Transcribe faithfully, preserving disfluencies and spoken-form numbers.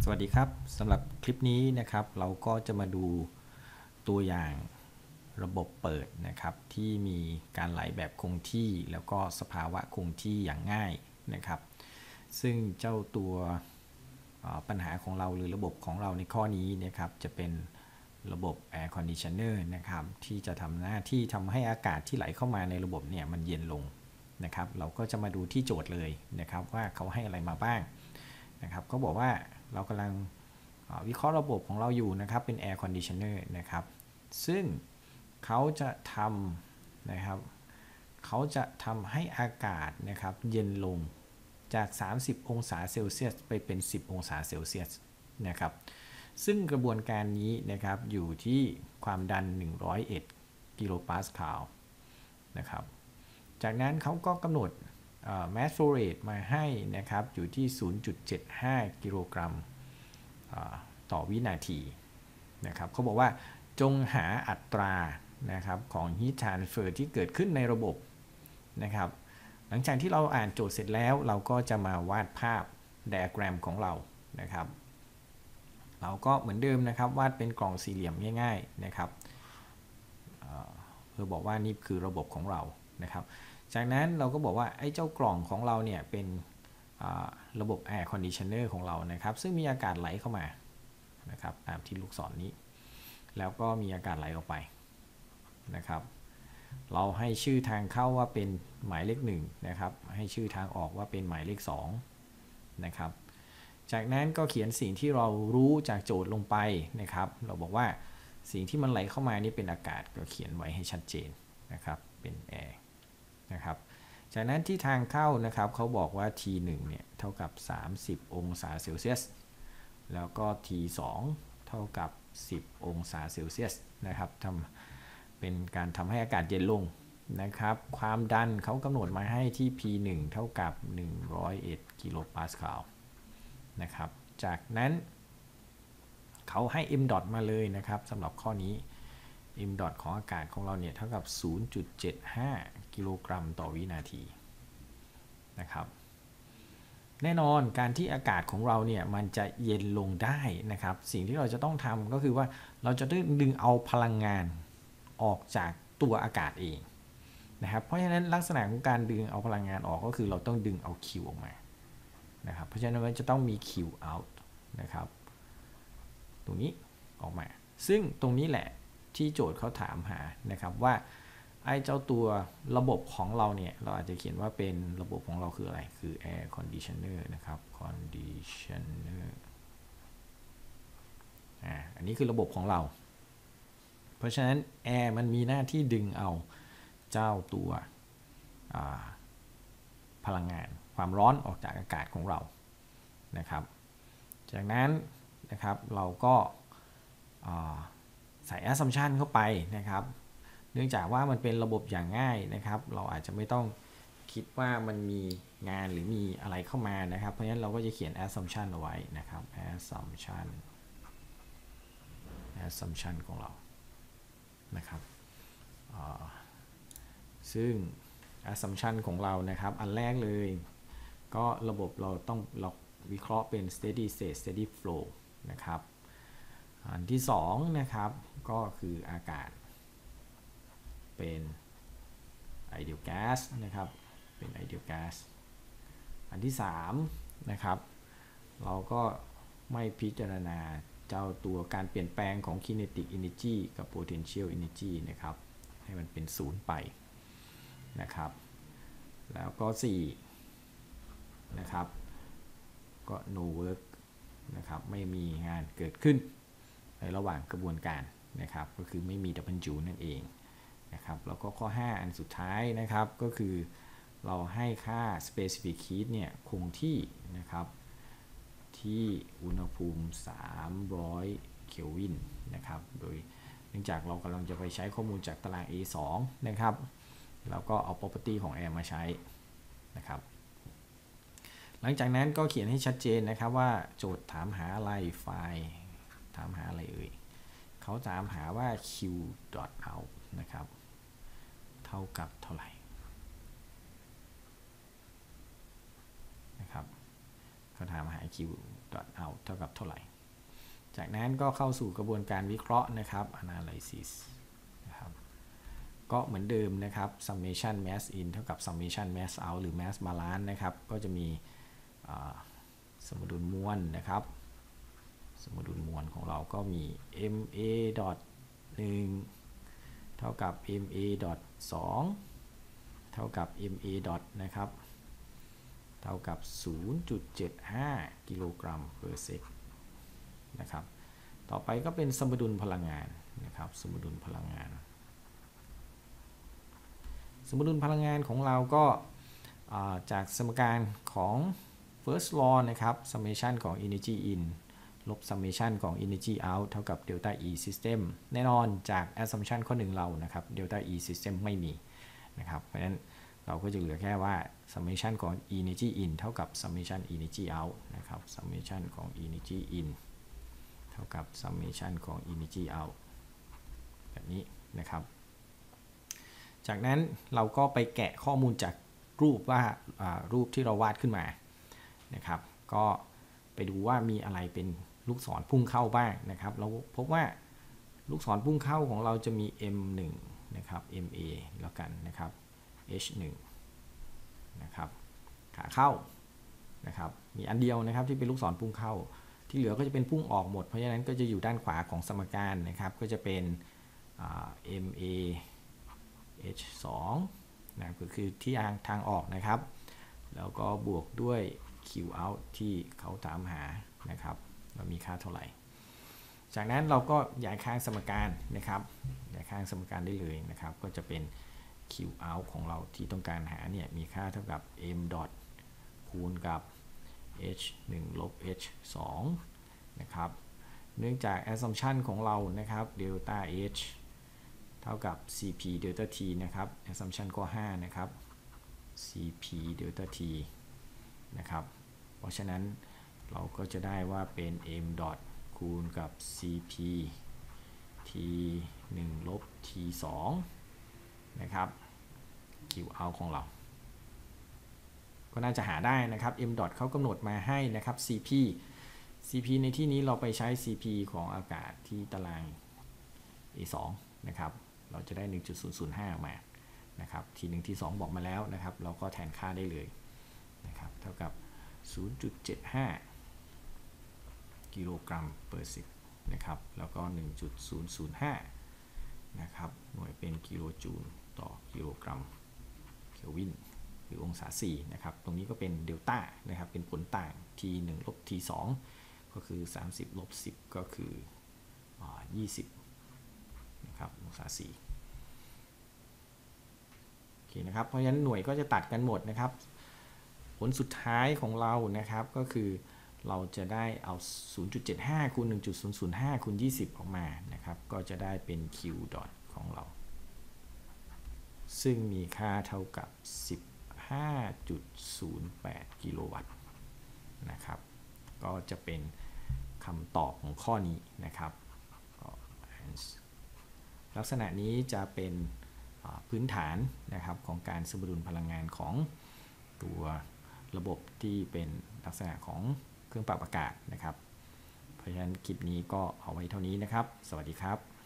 สวัสดีครับสำหรับคลิปนี้นะครับเราก็จะมาดูตัวอย่างระบบเปิดนะครับที่มีการไหลแบบคงที่แล้วก็สภาวะคงที่อย่างง่ายนะครับซึ่งเจ้าตัวปัญหาของเราหรือระบบของเราในข้อนี้นะครับจะเป็นระบบ Air Conditioner นะครับที่จะทำหน้าที่ทำให้อากาศที่ไหลเข้ามาในระบบเนี่ยมันเย็นลงนะครับเราก็จะมาดูที่โจทย์เลยนะครับว่าเขาให้อะไรมาบ้างนะครับเขาบอกว่าเรากำลังวิเคราะห์ระบบของเราอยู่นะครับเป็น Air Conditioner นะครับซึ่งเขาจะทำนะครับเขาจะทำให้อากาศนะครับเย็นลงจากสามสิบองศาเซลเซียสไปเป็นสิบองศาเซลเซียสนะครับซึ่งกระบวนการนี้นะครับอยู่ที่ความดันหนึ่งร้อยเอ็ดกิโลปาสคาลนะครับจากนั้นเขาก็กำหนดmass flow rate มาให้นะครับอยู่ที่ ศูนย์จุดเจ็ดห้า กิโลกรัมต่อวินาทีนะครับเขาบอกว่าจงหาอัตรานะครับของ heat transfer ที่เกิดขึ้นในระบบนะครับหลังจากที่เราอ่านโจทย์เสร็จแล้วเราก็จะมาวาดภาพ diagram ของเรานะครับเราก็เหมือนเดิมนะครับวาดเป็นกล่องสี่เหลี่ยมง่ายๆนะครับเพื่อบอกว่านี่คือระบบของเรานะครับจากนั้นเราก็บอกว่าไอ้เจ้ากล่องของเราเนี่ยเป็นระบบ Air Conditioner ของเรานะครับซึ่งมีอากาศไหลเข้ามานะครับตามที่ลูกศร น, นี้แล้วก็มีอากาศไหลออกไปนะครับเราให้ชื่อทางเข้าว่าเป็นหมายเลขหนึ่งนะครับให้ชื่อทางออกว่าเป็นหมายเลขสองนะครับจากนั้นก็เขียนสิ่งที่เรารู้จากโจทย์ลงไปนะครับเราบอกว่าสิ่งที่มันไหลเข้ามานี่เป็นอากาศก็เขียนไว้ให้ชัดเจนนะครับเป็นแอร์นะครับจากนั้นที่ทางเข้านะครับเขาบอกว่า ที หนึ่ง เนี่ยเท่ากับสามสิบองศาเซลเซียสแล้วก็ ที สอง เท่ากับสิบองศาเซลเซียสนะครับทำเป็นการทำให้อากาศเย็นลงนะครับความดันเขากำหนดมาให้ที่ พี หนึ่ง เท่ากับหนึ่งร้อยเอ็ดกิโลปาสคาลนะครับจากนั้นเขาให้ m dot มาเลยนะครับสำหรับข้อนี้ m dot ของอากาศของเราเนี่ยเท่ากับ ศูนย์จุดเจ็ดห้า กิโลกรัมต่อวินาทีนะครับแน่นอนการที่อากาศของเราเนี่ยมันจะเย็นลงได้นะครับสิ่งที่เราจะต้องทำก็คือว่าเราจะต้องดึงเอาพลังงานออกจากตัวอากาศเองนะครับเพราะฉะนั้นลักษณะของการดึงเอาพลังงานออกก็คือเราต้องดึงเอา Q ออกมานะครับเพราะฉะนั้นมันจะต้องมี Q out นะครับตรงนี้ออกมาซึ่งตรงนี้แหละที่โจทย์เขาถามหานะครับว่าไอ้เจ้าตัวระบบของเราเนี่ยเราอาจจะเขียนว่าเป็นระบบของเราคืออะไรคือ air conditioner นะครับ conditioner อ่าอันนี้คือระบบของเราเพราะฉะนั้น air มันมีหน้าที่ดึงเอาเจ้าตัวพลังงานความร้อนออกจากอากาศของเรานะครับจากนั้นนะครับเราก็ใส่ assumption เข้าไปนะครับเนื่องจากว่ามันเป็นระบบอย่างง่ายนะครับเราอาจจะไม่ต้องคิดว่ามันมีงานหรือมีอะไรเข้ามานะครับเพราะฉะนั้นเราก็จะเขียน assumption เอาไว้นะครับ assumption assumption ของเรานะครับซึ่ง assumption ของเรานะครับอันแรกเลยก็ระบบเราต้องเราวิเคราะห์เป็น steady state steady flow นะครับอันที่สองนะครับก็คืออากาศเป็น ideal gas นะครับเป็น ideal gas อันที่สามนะครับเราก็ไม่พิจารณาเจ้าตัวการเปลี่ยนแปลงของ kinetic energy กับ potential energy นะครับให้มันเป็นศูนย์ไปนะครับแล้วก็สี่นะครับก็ no work นะครับไม่มีงานเกิดขึ้นในระหว่างกระบวนการนะครับก็คือไม่มี W นั่นเองนะครับแล้วก็ข้อห้าอันสุดท้ายนะครับก็คือเราให้ค่า specific heat เนี่ยคงที่นะครับที่อุณหภูมิสามร้อยเคลวินนะครับโดยเนื่องจากเรากำลังจะไปใช้ข้อมูลจากตาราง เอ สอง นะครับแล้วก็เอา property ของ air มาใช้นะครับหลังจากนั้นก็เขียนให้ชัดเจนนะครับว่าโจทย์ถามหาอะไรไฟล์ถามหาอะไรเอ่ยเขาถามหาว่า q dot out นะครับเท่ากับเท่าไหร่นะครับเขาถามหา q dot out เท่ากับเท่าไหร่จากนั้นก็เข้าสู่กระบวนการวิเคราะห์นะครับ analysis นะครับก็เหมือนเดิมนะครับ summation mass in เท่ากับ summation mass out หรือ mass balance นะครับก็จะมีสมดุลมวลนะครับสมดุลมวลของเราก็มี ma หนึ่ง เท่ากับ ma สอง เท่ากับ ma นะครับเท่ากับ ศูนย์จุดเจ็ดห้า กิโลกรัม per sec นะครับต่อไปก็เป็นสมดุลพลังงานนะครับสมดุลพลังงานสมดุลพลังงานของเราก็จากสมการของ first law นะครับ summation ของ energy in ลบ summation ของ energy out เท่ากับ delta E system แน่นอนจาก assumption ข้อหนึ่งเรานะครับ delta E system ไม่มีนะครับเพราะฉะนั้นเราก็จะเหลือแค่ว่า summation ของ energy in เท่ากับ summation energy out นะครับ summation ของ energy in เท่ากับ summation ของ energy out แบบนี้นะครับจากนั้นเราก็ไปแกะข้อมูลจากรูปว่ารูปที่เราวาดขึ้นมานะครับก็ไปดูว่ามีอะไรเป็นลูกศรพุ่งเข้าบ้างนะครับเราพบว่าลูกศรพุ่งเข้าของเราจะมี เอ็ม หนึ่ง นะครับ เอ็ม เอ แล้วกันนะครับ เอช หนึ่ง นะครับขาเข้านะครับมีอันเดียวนะครับที่เป็นลูกศรพุ่งเข้าที่เหลือก็จะเป็นพุ่งออกหมดเพราะฉะนั้นก็จะอยู่ด้านขวาของสมการนะครับก็จะเป็น เอ็ม เอ เอช สอง นะก็คือที่ทางทางออกนะครับแล้วก็บวกด้วย Q out ที่เขาถามหานะครับว่ามีค่าเท่าไหร่จากนั้นเราก็ย้ายข้างสมการนะครับย้ายข้างสมการได้เลยนะครับก็จะเป็น Q out ของเราที่ต้องการหาเนี่ยมีค่าเท่ากับ m dot คูณกับ h หนึ่ง ลบ h สอง นะครับเนื่องจาก assumption ของเรานะครับ delta h เท่ากับ cp delta t นะครับ assumption ก็ห้านะครับ cp delta t นะครับเพราะฉะนั้นเราก็จะได้ว่าเป็น m dot คูณกับ cp t หนึ่ง ลบ t สอง นะครับ Q out ของเราก็น่าจะหาได้นะครับ m dot เขากำหนดมาให้นะครับ cp cp ในที่นี้เราไปใช้ cp ของอากาศที่ตาราง เอ สอง นะครับเราจะได้ หนึ่งจุดศูนย์ศูนย์ห้า ออกมานะครับทีหนึ่งทีสองบอกมาแล้วนะครับเราก็แทนค่าได้เลยนะครับเท่ากับ ศูนย์จุดเจ็ดห้า กิโลกรัม per sec นะครับแล้วก็ หนึ่งจุดศูนย์ศูนย์ห้า นะครับหน่วยเป็นกิโลจูลต่อกิโลกรัมเคลวินหรือองศาสี่นะครับตรงนี้ก็เป็นเดลต้านะครับเป็นผลต่าง t หนึ่ง ลบ t สอง ก็คือสามสิบ ลบ สิบ ก็คือยี่สิบนะครับองศาสี่โอเคนะครับเพราะฉะนั้นหน่วยก็จะตัดกันหมดนะครับผลสุดท้ายของเรานะครับก็คือเราจะได้เอา ศูนย์จุดเจ็ดห้า คูณ หนึ่งจุดศูนย์ศูนย์ห้า คูณ ยี่สิบ ออกมานะครับก็จะได้เป็น Q dot ของเราซึ่งมีค่าเท่ากับ สิบห้าจุดศูนย์แปด กิโลวัตต์นะครับก็จะเป็นคำตอบของข้อนี้นะครับลักษณะนี้จะเป็นพื้นฐานนะครับของการสมดุลพลังงานของตัวระบบที่เป็นลักษณะของเครื่องปรับอากาศนะครับเพราะฉะนั้นคลิปนี้ก็เอาไว้เท่านี้นะครับสวัสดีครับ